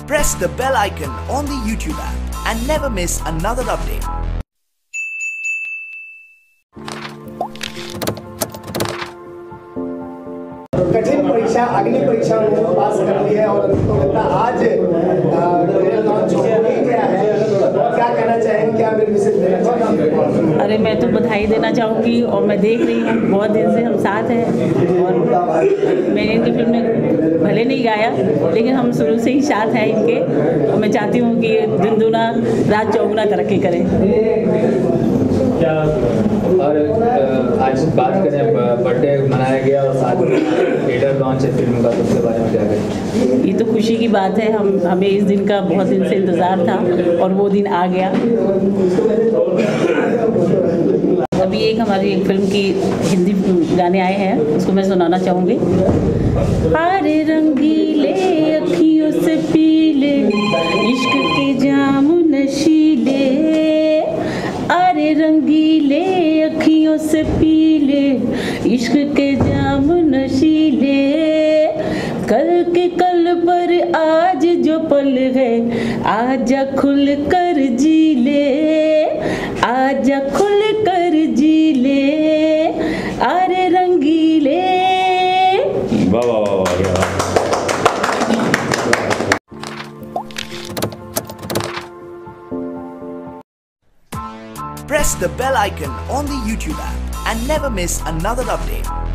Press the bell icon on the YouTube app and never miss another update. कठिन परीक्षा अग्नि परीक्षा उन्होंने पास कर ली है और आज ट्रेलर लॉन्च हो गया है। क्या कहना चाहेंगे, क्या मेरे विशेष देना चाहेंगे? अरे मैं तो बधाई देना चाहूँगी और मैं देख रही हूँ बहुत दिन से हम साथ हैं और मैंने इनकी फिल्म में भले नहीं गाया लेकिन हम शुरू से ही साथ हैं इनके और मैं चाहती हूँ कि दिन दूना रात चौगुना तरक्की करें। क्या और आज बात करें बर्थडे मनाया गया और साथ में थिएटर लॉन्च है फिल्म का, तो उसके बारे में क्या करें? ये तो खुशी की बात है, हमें इस दिन का बहुत दिन से इंतज़ार था और वो दिन आ गया। अभी एक फिल्म की हिंदी गाने आए हैं, उसको मैं सुनाना चाहूँगी। हरे रंगीले अखियों से पीले इश्क के जाम नशीले, अरे रंगीले अखियों से पीले इश्क के जाम नशीले, कल के कल पर आज जो पल है आजा खुल कर जी ले, आजा खुल कर जी ले, अरे रंगीले। वाह वाह वाह वाह। Press the bell icon on the YouTube app and never miss another update.